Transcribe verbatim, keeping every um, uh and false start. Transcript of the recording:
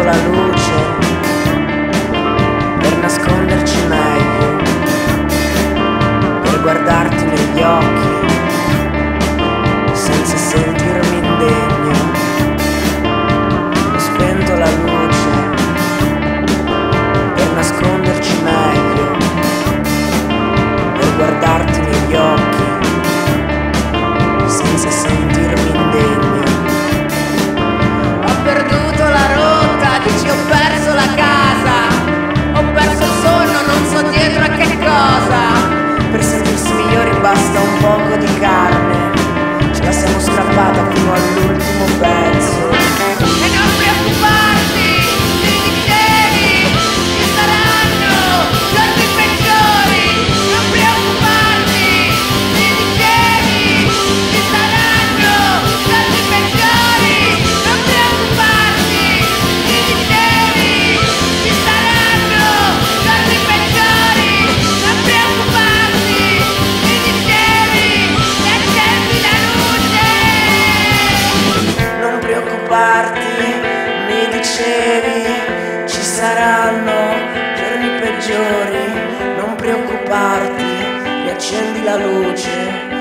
la luce per nasconderci meglio, per guardarti negli occhi senza sentirmi indegno. Ho spento la luce per nasconderci meglio, per guardarti negli occhi senza sentirmi indegno. Ho perduto la rotta, dici ho perso la casa, ho perso il sonno, non so dietro a che cosa. Per sentirsi migliori basta un poco di carne, ce la siamo strappata fino all'ultimo pezzo. E non preoccuparti, ti dicevi, ci saranno giorni peggiori. Non preoccuparti, ti dicevi, ci saranno giorni peggiori. Non preoccuparti, ti dicevi, ci saranno giorni peggiori. Non preoccuparti, ti dicevi, e accendi la luce. Non preoccuparti, mi dicevi, ci saranno giorni peggiori. Non preoccuparti, riaccendi la luce.